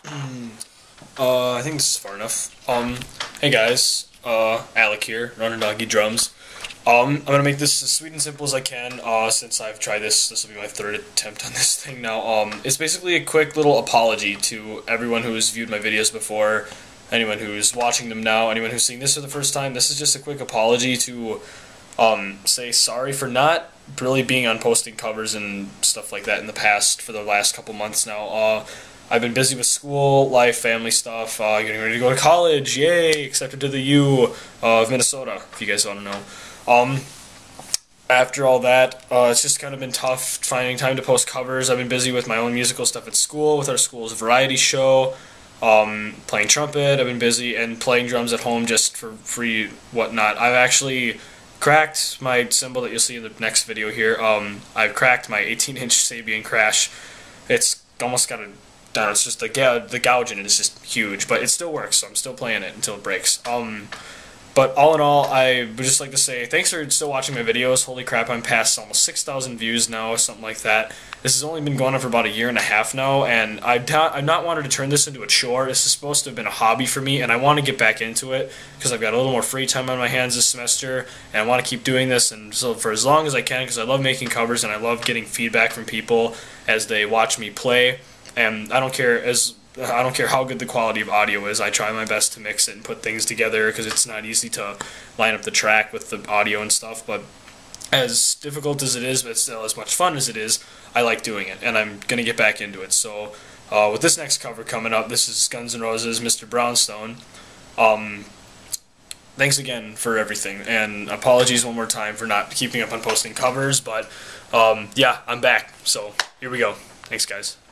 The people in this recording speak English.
I think this is far enough. Hey guys, Alec here, RunninDoggieDrums. I'm gonna make this as sweet and simple as I can, since I've tried this. This will be my third attempt on this thing now. It's basically a quick little apology to everyone who has viewed my videos before, anyone who's watching them now, anyone who's seeing this for the first time. This is just a quick apology to, say sorry for not really being on posting covers and stuff like that in the past for the last couple months now. I've been busy with school, life, family stuff, getting ready to go to college, yay, accepted to the U of Minnesota, if you guys want to know. After all that, it's just kind of been tough finding time to post covers. I've been busy with my own musical stuff at school, with our school's variety show, playing trumpet. I've been busy, and playing drums at home just for free, whatnot. I've actually cracked my cymbal that you'll see in the next video here. I've cracked my 18-inch Sabian Crash. It's almost got a... It's just the gouge in it is just huge, but it still works, so I'm still playing it until it breaks. But all in all, I would just like to say thanks for still watching my videos. Holy crap, I'm past almost 6,000 views now, something like that. This has only been going on for about a year and a half now, and I've not wanted to turn this into a chore. This is supposed to have been a hobby for me, and I want to get back into it because I've got a little more free time on my hands this semester, and I want to keep doing this, and so for as long as I can, because I love making covers and I love getting feedback from people as they watch me play. And I don't care how good the quality of audio is. I try my best to mix it and put things together because it's not easy to line up the track with the audio and stuff. But as difficult as it is, but still as much fun as it is, I like doing it, and I'm gonna get back into it. So with this next cover coming up, this is Guns N' Roses, Mr. Brownstone. Thanks again for everything, and apologies one more time for not keeping up on posting covers. But yeah, I'm back. So here we go. Thanks, guys.